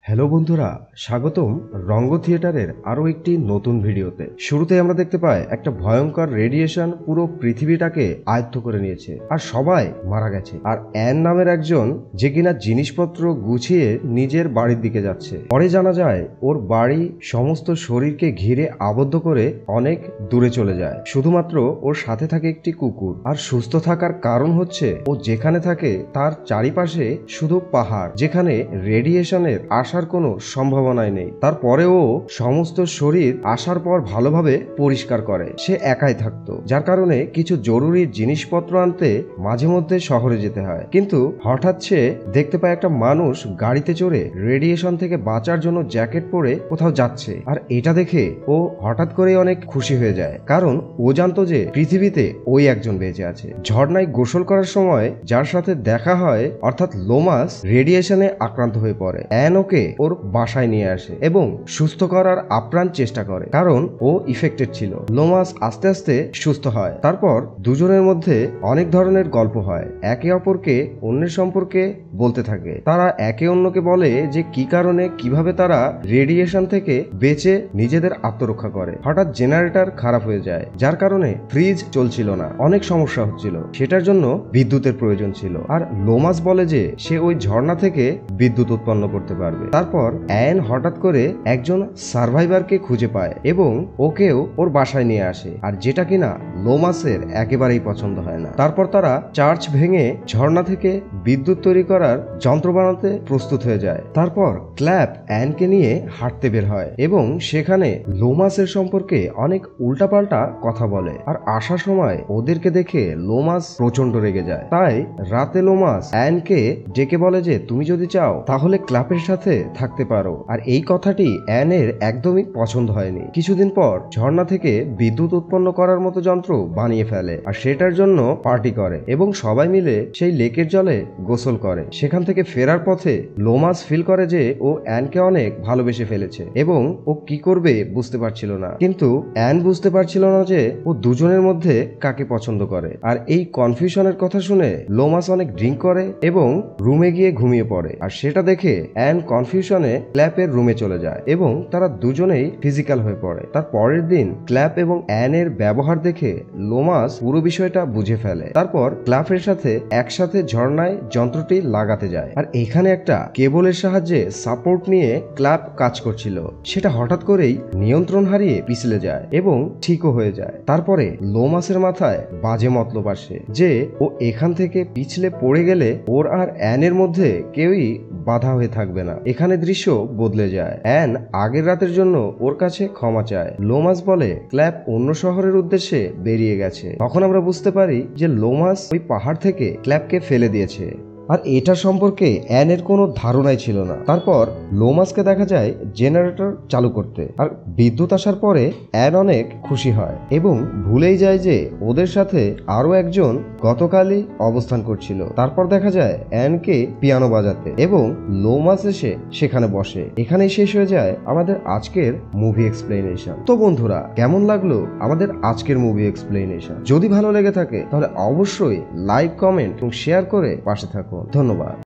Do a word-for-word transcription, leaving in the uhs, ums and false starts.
Hello বন্ধুরা, স্বাগতম রঙ্গ থিয়েটারের আরও একটি নতুন ভিডিওতে। শুরুতে আমরা দেখতে পাই একটা ভয়ঙ্কর রেডিয়েশন পুরো পৃথিবীটাকে আয়ত্ত করে নিয়েছে আর সবাই মারা গেছে। আর অ্যান নামের একজন যে কিনা জিনিসপত্র গুছিয়ে নিজের বাড়ির দিকে যাচ্ছে। পরে জানা যায় ওর বাড়ি সমস্ত শরীরকে ঘিরে আবদ্ধ করে অনেক দূরে চলে যায়, শুধুমাত্র ওর সাথে থাকে একটি কুকুর। আর সুস্থ থাকার কারণ হচ্ছে ও যেখানে থাকে তার চারিপাশে শুধু পাহাড়, যেখানে রেডিয়েশনের আশা কোনো সম্ভাবনাই নেই। তারপরেও সমস্ত শরীর আসার পর ভালোভাবে পরিষ্কার করে। সে একাই থাকতো, যার কারণে কিছু জরুরি জিনিসপত্র আনতে মাঝে মধ্যে শহরে যেতে হয়। কিন্তু হঠাৎ সে দেখতে পায় একটা মানুষ গাড়িতে চড়ে রেডিয়েশন থেকে বাঁচার জন্য জ্যাকেট পরে কোথাও যাচ্ছে। আর এটা দেখে ও হঠাৎ করে অনেক খুশি হয়ে যায়, কারণ ও জানতো যে পৃথিবীতে ওই একজন বেঁচে আছে। ঝর্ণায় গোসল করার সময় যার সাথে দেখা হয়, অর্থাৎ লোমাস, রেডিয়েশনে আক্রান্ত হয়ে পড়ে। অ্যান ওকে ওর বাসায় নিয়ে আসে এবং সুস্থ করার আপ্রাণ চেষ্টা করে, কারণ ও ইফেক্টেড ছিল। লোমাস আস্তে আস্তে সুস্থ হয়। তারপর দুজনের মধ্যে অনেক ধরনের গল্প হয়, একে অপরকে অন্যের সম্পর্কে বলতে থাকে। তারা একে অন্যকে বলে যে কি কারণে কিভাবে তারা রেডিয়েশন থেকে বেঁচে নিজেদের আত্মরক্ষা করে। হঠাৎ জেনারেটর খারাপ হয়ে যায়, যার কারণে ফ্রিজ চলছিল না, অনেক সমস্যা হচ্ছিল। সেটার জন্য বিদ্যুতের প্রয়োজন ছিল। আর লোমাস বলে যে সে ওই ঝর্ণা থেকে বিদ্যুৎ উৎপন্ন করতে পারবে। তারপর অ্যান হঠাৎ করে একজন সার্ভাইভারকে খুঁজে পায় এবং ওকেও ওর বাসায় নিয়ে আসে, আর যেটা কিনা লোমাসের একেবারেই পছন্দ হয় না। তারপর তারা চার্চ ভেঙে ঝর্ণা থেকে বিদ্যুৎ তৈরি করার যন্ত্র বানাতে প্রস্তুত হয়ে যায়। তারপর ক্ল্যাপ অ্যানকে নিয়ে হাঁটতে বের হয় এবং সেখানে লোমাসের সম্পর্কে অনেক উল্টাপাল্টা কথা বলে। আর আসার সময় ওদেরকে দেখে লোমাস প্রচন্ড রেগে যায়। তাই রাতে লোমাস অ্যানকে ডেকে বলে যে তুমি যদি চাও তাহলে ক্ল্যাপের সাথে থাকতে পারো। আর এই কথাটি অ্যানের একদমই পছন্দ হয়নি। কিছুদিন পর ঝর্ণা থেকে বিদ্যুৎ উৎপন্ন করার মতো যন্ত্র বানিয়ে ফেলে আর সেটার জন্য পার্টি করে এবং সবাই মিলে সেই লেকের জলে গোসল করে। সেখান থেকে ফেরার পথে লোমাস ফিল করে যে ও অ্যানকে অনেক ভালোবেসে ফেলেছে এবং ও কি করবে বুঝতে পারছিল না। কিন্তু অ্যান বুঝতে পারছিল না যে ও দুজনের মধ্যে কাকে পছন্দ করে। আর এই কনফিউশনের কথা শুনে লোমাস অনেক ড্রিঙ্ক করে এবং রুমে গিয়ে ঘুমিয়ে পড়ে। আর সেটা দেখে অ্যান কনফিউশনে ক্ল্যাপের রুমে চলে যায় এবং তারা দুজনেই ফিজিক্যাল হয়ে পড়ে। তার পরের দিন ক্ল্যাপ এবং অ্যানের ব্যবহার দেখে লোমাস পুরো বিষয়টা বুঝে ফেলে। তারপর ক্ল্যাপের সাথে একসাথে ঝর্ণায় যন্ত্রটি লাগাতে যায়। আর এখানে একটা কেবলের সাহায্যে সাপোর্ট নিয়ে ক্ল্যাপ কাজ করছিল। সেটা হঠাৎ করেই নিয়ন্ত্রণ হারিয়ে পিছলে যায় এবং ঠিকও হয়ে যায়। তারপরে লোমাসের মাথায় বাজে মতলব আসে যে ও এখান থেকে পিছলে পড়ে গেলে ওর আর অ্যানের মধ্যে কেউই বাধা হয়ে থাকবে না। এখানে দৃশ্য বদলে যায়। অ্যান আগের রাতের জন্য ওর কাছে ক্ষমা চায়। লোমাস বলে ক্ল্যাপ অন্য শহরের উদ্দেশ্যে বেরিয়ে গেছে। তখন আমরা বুঝতে পারি যে লোমাস ওই পাহাড় থেকে ক্ল্যাপকে ফেলে দিয়েছে, আর এটা সম্পর্কে অ্যানের কোনো ধারণাই ছিল না। তারপর লোমাসকে দেখা যায় জেনারেটর চালু করতে, আর বিদ্যুৎ আসার পরে অ্যান অনেক খুশি হয় এবং ভুলেই যায় যে ওদের সাথে আরো একজন গতকালই অবস্থান করছিল। তারপর দেখা যায় অ্যানকে পিয়ানো বাজাতে এবং লোমাস এসে সেখানে বসে। এখানেই শেষ হয়ে যায় আমাদের আজকের মুভি এক্সপ্লেনেশন। তো বন্ধুরা, কেমন লাগলো আমাদের আজকের মুভি এক্সপ্লেনেশন? যদি ভালো লেগে থাকে তাহলে অবশ্যই লাইক, কমেন্ট এবং শেয়ার করে পাশে থাকুন। ধন্যবাদ।